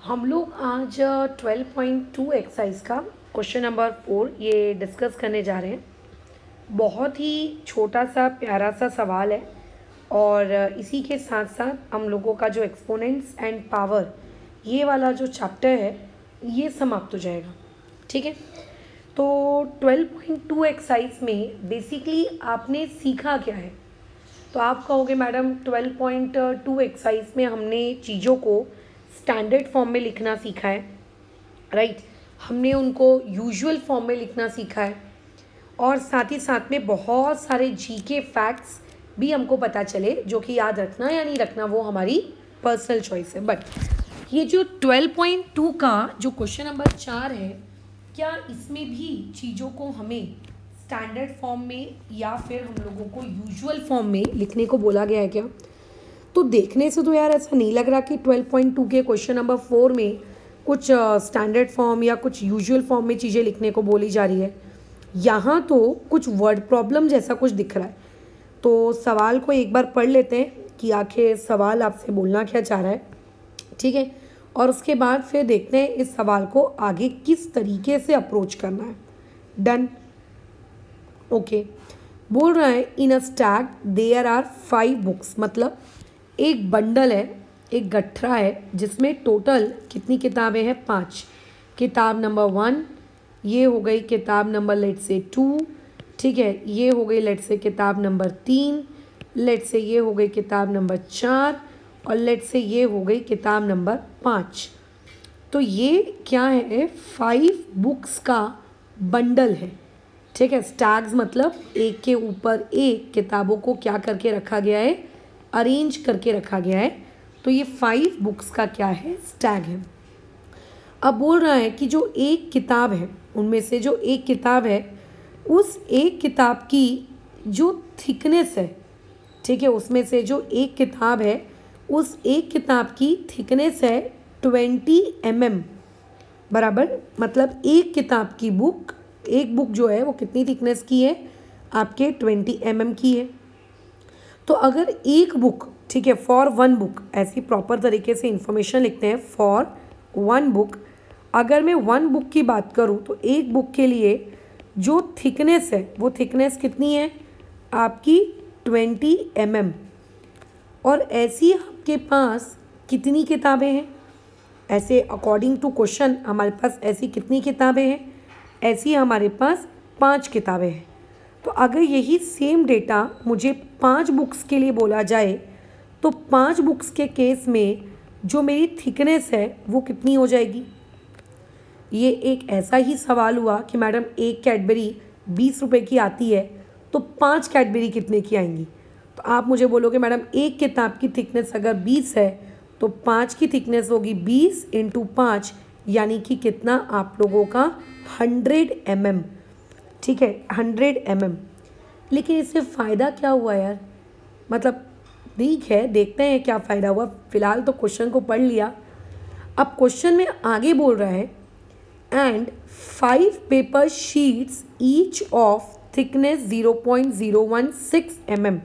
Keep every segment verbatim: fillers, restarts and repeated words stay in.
हम लोग आज ट्वेल्व पॉइंट टू एक्सरसाइज का क्वेश्चन नंबर फोर ये डिस्कस करने जा रहे हैं। बहुत ही छोटा सा प्यारा सा सवाल है और इसी के साथ साथ हम लोगों का जो एक्सपोनेंट्स एंड पावर ये वाला जो चैप्टर है ये समाप्त हो जाएगा। ठीक है, तो ट्वेल्व पॉइंट टू एक्सरसाइज में बेसिकली आपने सीखा क्या है? तो आप कहोगे madam twelve point two exercise में हमने चीज़ों को स्टैंडर्ड फॉर्म में लिखना सीखा है, राइट right? हमने उनको यूजुअल फॉर्म में लिखना सीखा है और साथ ही साथ में बहुत सारे जीके फैक्ट्स भी हमको पता चले जो कि याद रखना या नहीं रखना वो हमारी पर्सनल चॉइस है। बट ये जो ट्वेल्व पॉइंट टू का जो क्वेश्चन नंबर चार है, क्या इसमें भी चीज़ों को हमें स्टैंडर्ड फॉर्म में या फिर हम लोगों को यूजुअल फॉर्म में लिखने को बोला गया है क्या? तो देखने से तो यार ऐसा नहीं लग रहा कि ट्वेल्व पॉइंट टू के क्वेश्चन नंबर फोर में कुछ स्टैंडर्ड uh, फॉर्म या कुछ यूजुअल फॉर्म में चीज़ें लिखने को बोली जा रही है। यहाँ तो कुछ वर्ड प्रॉब्लम जैसा कुछ दिख रहा है। तो सवाल को एक बार पढ़ लेते हैं कि आखिर सवाल आपसे बोलना क्या चाह रहा है, ठीक है, और उसके बाद फिर देखते हैं इस सवाल को आगे किस तरीके से अप्रोच करना है। Done, okay. बोल रहा है in a stack there are five books, मतलब एक बंडल है, एक गठरा है जिसमें टोटल कितनी किताबें हैं? पांच। किताब नंबर वन, ये हो गई किताब नंबर लेट से टू, ठीक है, ये हो गई लेट से किताब नंबर तीन, लेट से ये हो गई किताब नंबर चार और लेट से ये हो गई किताब नंबर पाँच। तो ये क्या है? फाइव बुक्स का बंडल है, ठीक है। स्टैग्स मतलब एक के ऊपर एक किताबों को क्या करके रखा गया है? अरेंज करके रखा गया है। तो ये फाइव बुक्स का क्या है? स्टैग है। अब बोल रहा है कि जो एक किताब है उनमें से जो एक किताब है उस एक किताब की जो थिकनेस है, ठीक है, उसमें से जो एक किताब है उस एक किताब की थिकनेस है ट्वेंटी एम एम बराबर। मतलब एक किताब की बुक, एक बुक जो है वो कितनी थिकनेस की है? आपके ट्वेंटी एम एम की है। तो अगर एक बुक, ठीक है, फॉर वन बुक, ऐसी प्रॉपर तरीके से इंफॉर्मेशन लिखते हैं फॉर वन बुक। अगर मैं वन बुक की बात करूं तो एक बुक के लिए जो थिकनेस है वो थिकनेस कितनी है? आपकी ट्वेंटी एम एम। और ऐसी आपके पास कितनी किताबें हैं? ऐसे अकॉर्डिंग टू क्वेश्चन हमारे पास ऐसी कितनी किताबें हैं? ऐसी हमारे पास पांच किताबें हैं। तो अगर यही सेम डेटा मुझे पांच बुक्स के लिए बोला जाए तो पांच बुक्स के केस में जो मेरी थिकनेस है वो कितनी हो जाएगी? ये एक ऐसा ही सवाल हुआ कि मैडम एक कैडबरी बीस रुपए की आती है तो पांच कैडबरी कितने की आएंगी? तो आप मुझे बोलोगे मैडम एक किताब की थिकनेस अगर बीस है तो पाँच की थिकनेस होगी बीस इंटू पाँच, यानी कि कितना आप लोगों का हंड्रेड एम एम, ठीक है, हंड्रेड एम एम। लेकिन इससे फ़ायदा क्या हुआ यार? मतलब ठीक है, देखते हैं क्या फ़ायदा हुआ। फ़िलहाल तो क्वेश्चन को पढ़ लिया। अब क्वेश्चन में आगे बोल रहा है and five paper sheets each of thickness zero point zero one six M M,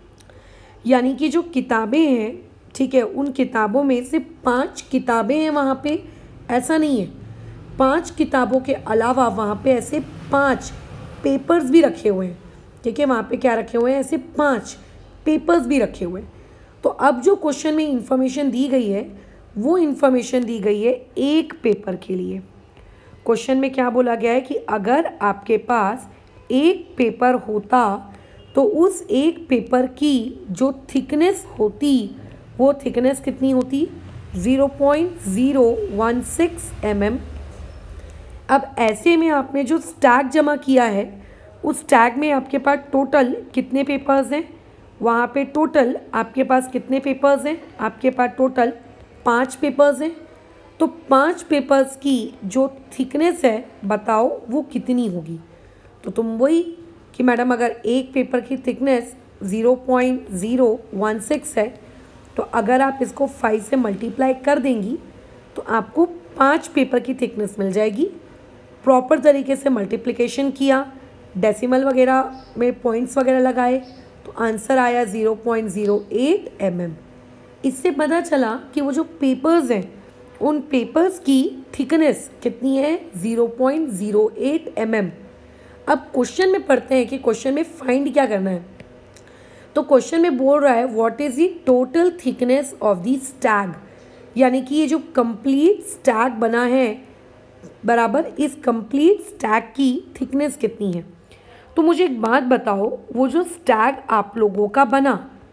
यानी कि जो किताबें हैं, ठीक है, उन किताबों में से पांच किताबें हैं वहाँ पे, ऐसा नहीं है, पांच किताबों के अलावा वहाँ पे ऐसे पांच पेपर्स भी रखे हुए हैं, ठीक है, वहाँ पे क्या रखे हुए हैं? ऐसे पांच पेपर्स भी रखे हुए हैं। तो अब जो क्वेश्चन में इंफॉर्मेशन दी गई है वो इंफॉर्मेशन दी गई है एक पेपर के लिए। क्वेश्चन में क्या बोला गया है कि अगर आपके पास एक पेपर होता तो उस एक पेपर की जो थिकनेस होती वो थिकनेस कितनी होती? Zero point zero one six M M. अब ऐसे में आपने जो स्टैक जमा किया है उस स्टैक में आपके पास टोटल कितने पेपर्स हैं? वहाँ पे टोटल आपके पास कितने पेपर्स हैं? आपके पास टोटल पाँच पेपर्स हैं। तो पाँच पेपर्स की जो थिकनेस है बताओ वो कितनी होगी? तो तुम वही कि मैडम अगर एक पेपर की thickness zero point zero one six है तो अगर आप इसको फाइव से मल्टीप्लाई कर देंगी तो आपको पाँच पेपर की थिकनेस मिल जाएगी। प्रॉपर तरीके से मल्टीप्लिकेशन किया, डेसिमल वगैरह में पॉइंट्स वगैरह लगाए तो आंसर आया zero point zero eight M M. इससे पता चला कि वो जो पेपर्स हैं उन पेपर्स की थिकनेस कितनी है, zero point zero eight M M. अब क्वेश्चन में पढ़ते हैं कि क्वेश्चन में फाइंड क्या करना है। तो क्वेश्चन में बोल रहा है what is the total thickness of the stack, यानी कि ये जो कंप्लीट स्टैग बना है बराबर इस कंप्लीट स्टैग की थिकनेस कितनी है। तो मुझे एक बात बताओ, वो जो स्टैग आप लोगों का बना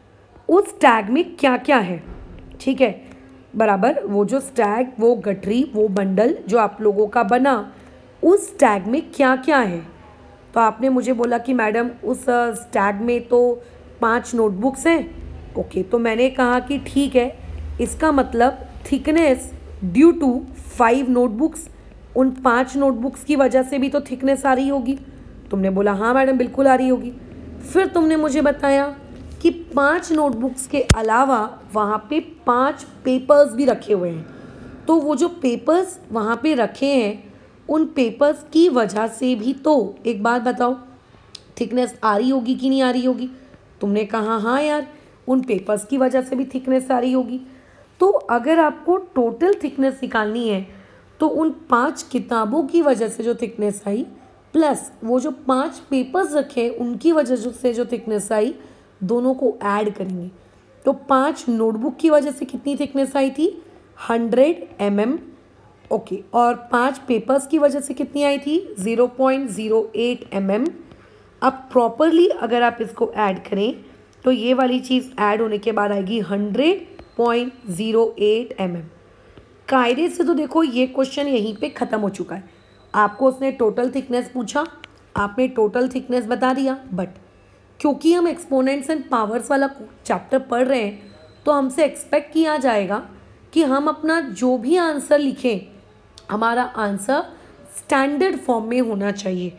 उस स्टैग में क्या क्या है, ठीक है बराबर, वो जो स्टैग, वो गठरी, वो बंडल जो आप लोगों का बना उस स्टैग में क्या क्या है। तो आपने मुझे बोला कि मैडम उस स्टैग में तो पांच नोटबुक्स हैं। ओके, तो मैंने कहा कि ठीक है, इसका मतलब thickness due to five notebooks, उन पांच नोटबुक्स की वजह से भी तो थिकनेस आ रही होगी। तुमने बोला हाँ मैडम बिल्कुल आ रही होगी। फिर तुमने मुझे बताया कि पांच नोटबुक्स के अलावा वहाँ पे पांच पेपर्स भी रखे हुए हैं। तो वो जो पेपर्स वहाँ पे रखे हैं उन पेपर्स की वजह से भी तो, एक बात बताओ, थिकनेस आ रही होगी कि नहीं आ रही होगी। तुमने कहा हाँ यार, उन पेपर्स की वजह से भी थिकनेस आ रही होगी। तो अगर आपको टोटल थिकनेस निकालनी है तो उन पांच किताबों की वजह से जो थिकनेस आई प्लस वो जो पांच पेपर्स रखे उनकी वजह से जो थिकनेस आई, दोनों को ऐड करेंगे। तो पांच नोटबुक की वजह से कितनी थिकनेस आई थी, हंड्रेड एम एम। ओके, और पांच पेपर्स की वजह से कितनी आई थी, zero point zero eight M M. अब प्रॉपरली अगर आप इसको ऐड करें तो ये वाली चीज़ ऐड होने के बाद आएगी hundred point zero eight M M. कायदे से तो देखो ये क्वेश्चन यहीं पे ख़त्म हो चुका है। आपको उसने टोटल थिकनेस पूछा, आपने टोटल थिकनेस बता दिया, बट क्योंकि हम एक्सपोनेंट्स एंड पावर्स वाला चैप्टर पढ़ रहे हैं तो हमसे एक्सपेक्ट किया जाएगा कि हम अपना जो भी आंसर लिखें हमारा आंसर स्टैंडर्ड फॉर्म में होना चाहिए।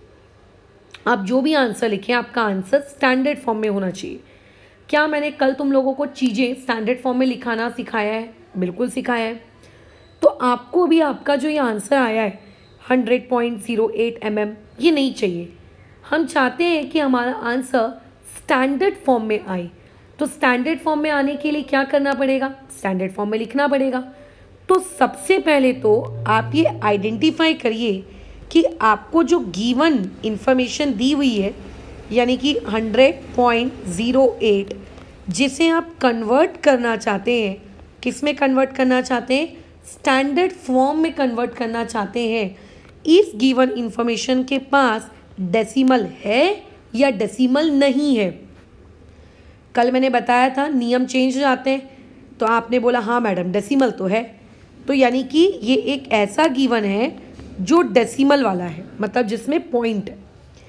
आप जो भी आंसर लिखें आपका आंसर स्टैंडर्ड फॉर्म में होना चाहिए। क्या मैंने कल तुम लोगों को चीज़ें स्टैंडर्ड फॉर्म में लिखाना सिखाया है? बिल्कुल सिखाया है। तो आपको भी आपका जो ये आंसर आया है hundred point zero eight M M, ये नहीं चाहिए। हम चाहते हैं कि हमारा आंसर स्टैंडर्ड फॉर्म में आए। तो स्टैंडर्ड फॉर्म में आने के लिए क्या करना पड़ेगा, स्टैंडर्ड फॉर्म में लिखना पड़ेगा। तो सबसे पहले तो आप ये आइडेंटिफाई करिए कि आपको जो गिवन इंफॉर्मेशन दी हुई है यानी कि हंड्रेड पॉइंट ज़ीरो एट, जिसे आप कन्वर्ट करना चाहते हैं, किस में कन्वर्ट करना चाहते हैं, स्टैंडर्ड फॉर्म में कन्वर्ट करना चाहते हैं। इस गिवन इंफॉर्मेशन के पास डेसिमल है या डेसिमल नहीं है। कल मैंने बताया था नियम चेंज हो जाते हैं, तो आपने बोला हाँ मैडम डेसिमल तो है। तो यानी कि ये एक ऐसा गिवन है जो डेसिमल वाला है, मतलब जिसमें पॉइंट है।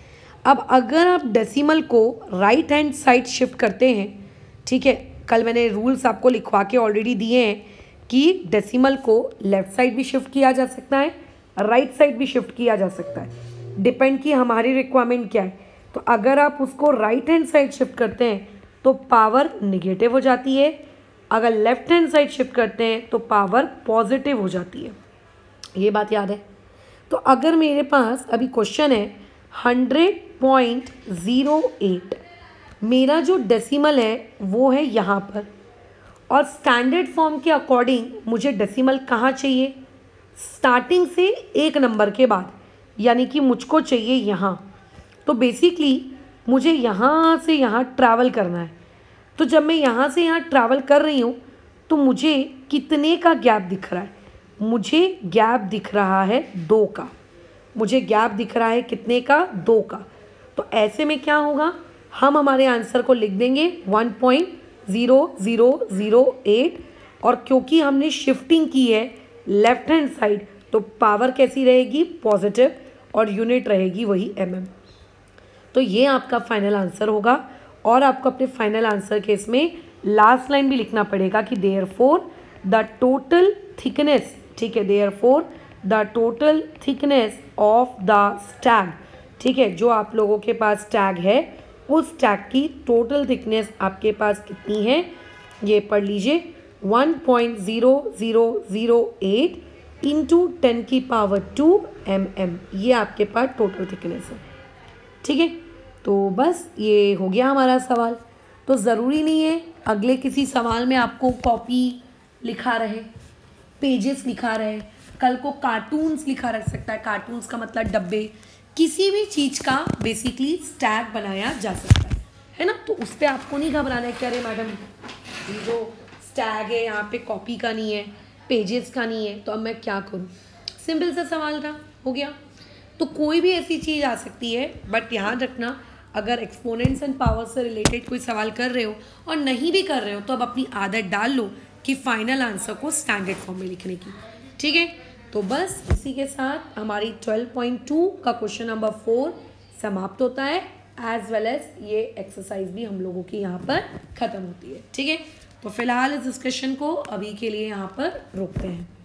अब अगर आप डेसिमल को राइट हैंड साइड शिफ्ट करते हैं, ठीक है, कल मैंने रूल्स आपको लिखवा के ऑलरेडी दिए हैं कि डेसिमल को लेफ़्ट साइड भी शिफ्ट किया जा सकता है, राइट साइड भी शिफ्ट किया जा सकता है, डिपेंड कि हमारी रिक्वायरमेंट क्या है। तो अगर आप उसको राइट हैंड साइड शिफ्ट करते हैं तो पावर निगेटिव हो जाती है, अगर लेफ्ट हैंड साइड शिफ्ट करते हैं तो पावर पॉजिटिव हो जाती है। ये बात याद है। तो अगर मेरे पास अभी क्वेश्चन है हंड्रेड पॉइंट ज़ीरो एट, मेरा जो डेसिमल है वो है यहाँ पर, और स्टैंडर्ड फॉर्म के अकॉर्डिंग मुझे डेसिमल कहाँ चाहिए, स्टार्टिंग से एक नंबर के बाद, यानी कि मुझको चाहिए यहाँ। तो बेसिकली मुझे यहाँ से यहाँ ट्रैवल करना है। तो जब मैं यहाँ से यहाँ ट्रैवल कर रही हूँ तो मुझे कितने का गैप दिख रहा है, मुझे गैप दिख रहा है दो का, मुझे गैप दिख रहा है कितने का, दो का। तो ऐसे में क्या होगा, हम हमारे आंसर को लिख देंगे one point zero zero zero eight, और क्योंकि हमने शिफ्टिंग की है लेफ्ट हैंड साइड तो पावर कैसी रहेगी, पॉजिटिव, और यूनिट रहेगी वही एम एम। तो ये आपका फाइनल आंसर होगा। और आपको अपने फाइनल आंसर के इसमें लास्ट लाइन भी लिखना पड़ेगा कि देयरफॉर द टोटल थिकनेस, ठीक है, therefore the total thickness of the stack, ठीक है, जो आप लोगों के पास टैग है उस टैग की टोटल थिकनेस आपके पास कितनी है, ये पढ़ लीजिए, one point zero zero zero eight into ten की पावर टू एम एम, ये आपके पास टोटल थिकनेस है। ठीक है, तो बस ये हो गया हमारा सवाल। तो ज़रूरी नहीं है अगले किसी सवाल में आपको कॉपी लिखा रहे, पेजेस लिखा रहे, कल को कार्टून्स लिखा रख सकता है, कार्टून्स का मतलब डब्बे, किसी भी चीज़ का बेसिकली स्टैग बनाया जा सकता है, है ना। तो उस पर आपको नहीं घबराना है कि अरे मैडम ये जो स्टैग है यहाँ पे कॉपी का नहीं है, पेजेस का नहीं है, तो अब मैं क्या करूँ। सिंपल सा सवाल था, हो गया। तो कोई भी ऐसी चीज़ आ सकती है, बट याद रखना अगर एक्सपोनेंट्स एंड पावर से रिलेटेड कोई सवाल कर रहे हो और नहीं भी कर रहे हो तो अब अपनी आदत डाल लो कि फाइनल आंसर को स्टैंडर्ड फॉर्म में लिखने की, ठीक है। तो बस इसी के साथ हमारी ट्वेल्व पॉइंट टू का क्वेश्चन नंबर फोर समाप्त होता है, एज वेल एज ये एक्सरसाइज भी हम लोगों की यहाँ पर ख़त्म होती है, ठीक है। तो फिलहाल इस डिस्कशन को अभी के लिए यहाँ पर रोकते हैं।